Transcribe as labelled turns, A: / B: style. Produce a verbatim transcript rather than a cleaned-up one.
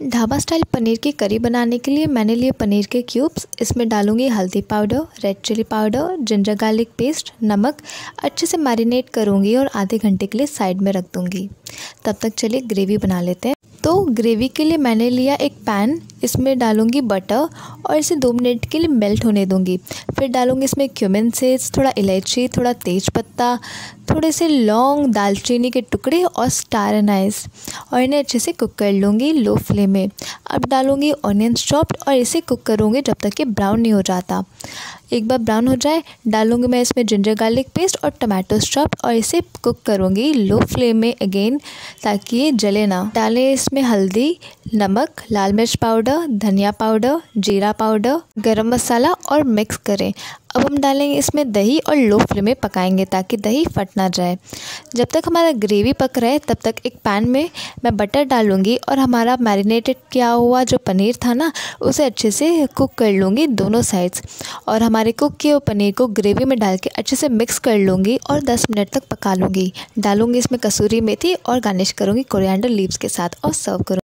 A: Dhaba style paneer की करी बनाने के लिए मैंने लिए पनीर के क्यूब्स। इसमें डालूंगी हल्दी powder, red chilli powder, ginger garlic paste, नमक। अच्छे से मैरिनेट करूंगी और आधे घंटे के लिए साइड में रख दूंगी। तब तक चलिए ग्रेवी बना लेते हैं। तो ग्रेवी के लिए मैंने लिया एक पैन, इसमें डालूंगी बटर और इसे दो मिनट के लिए मेल्ट होने दूंगी। फिर डालूंगी इसमें क्यूमिन सीड्स, थोड़ा इलायची, थोड़ा तेज़पत्ता, थोड़े से लौंग, दालचीनी के टुकड़े और स्टार एनाइस, और इन्हें अच्छे से कुक कर लूँगी लो फ्लेम में। अब डालूंगी ऑनियंस चॉप्ड और इसे कुक करूँगी जब तक कि ब्राउन नहीं हो जाता। एक बार ब्राउन हो जाए डालूंगी मैं इसमें जिंजर गार्लिक पेस्ट और टमाटोस चॉप्ड और इसे कुक करूँगी लो फ्लेम में अगेन, ताकि ये जले ना। डालें इसमें हल्दी, नमक, लाल मिर्च पाउडर, धनिया पाउडर, जीरा पाउडर, गरम मसाला और मिक्स करें। अब हम डालेंगे इसमें दही और लो फ्लेम में पकाएंगे ताकि दही फट ना जाए। जब तक हमारा ग्रेवी पक रहा है तब तक एक पैन में मैं बटर डालूंगी और हमारा मैरिनेटेड किया हुआ जो पनीर था ना, उसे अच्छे से कुक कर लूँगी दोनों साइड्स। और हमारे कुक किए हुए पनीर को ग्रेवी में डाल के अच्छे से मिक्स कर लूँगी और दस मिनट तक पका लूँगी। डालूँगी इसमें कसूरी मेथी और गार्निश करूँगी कोरिएंडर लीव्स के साथ और सर्व करूँगी।